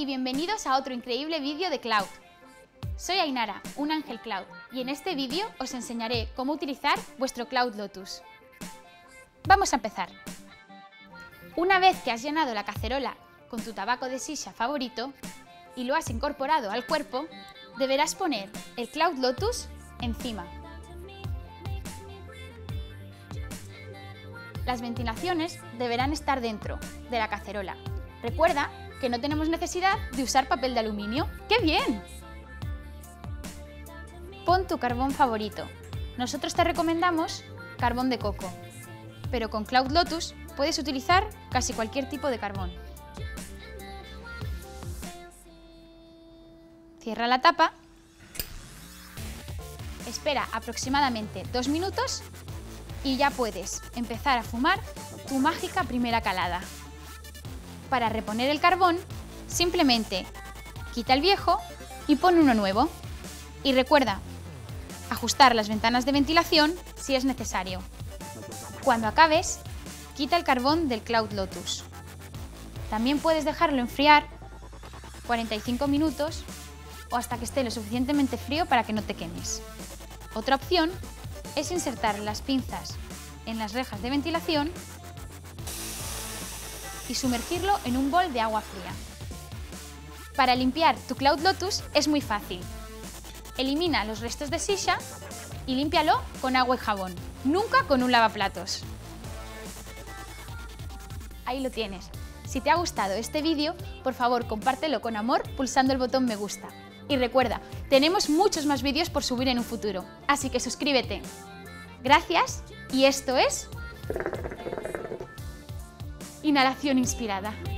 bienvenidos a otro increíble vídeo de Cloud. Soy Ainara, un ángel Cloud, y en este vídeo os enseñaré cómo utilizar vuestro Cloud Lotus. Vamos a empezar. Una vez que has llenado la cacerola con tu tabaco de sisha favorito y lo has incorporado al cuerpo, deberás poner el Cloud Lotus encima. Las ventilaciones deberán estar dentro de la cacerola. Recuerda que no tenemos necesidad de usar papel de aluminio. ¡Qué bien! Pon tu carbón favorito. Nosotros te recomendamos carbón de coco, pero con Cloud Lotus puedes utilizar casi cualquier tipo de carbón. Cierra la tapa. Espera aproximadamente 2 minutos y ya puedes empezar a fumar tu mágica primera calada. Para reponer el carbón, simplemente quita el viejo y pon uno nuevo. Y recuerda, ajustar las ventanas de ventilación si es necesario. Cuando acabes, quita el carbón del Cloud Lotus. También puedes dejarlo enfriar 45 minutos o hasta que esté lo suficientemente frío para que no te quemes. Otra opción es insertar las pinzas en las rejas de ventilación y sumergirlo en un bol de agua fría. Para limpiar tu Cloud Lotus es muy fácil. Elimina los restos de sisha y límpialo con agua y jabón, nunca con un lavaplatos. Ahí lo tienes. Si te ha gustado este vídeo, por favor compártelo con amor pulsando el botón me gusta. Y recuerda, tenemos muchos más vídeos por subir en un futuro, así que suscríbete. Gracias y esto es Inhalación Inspirada.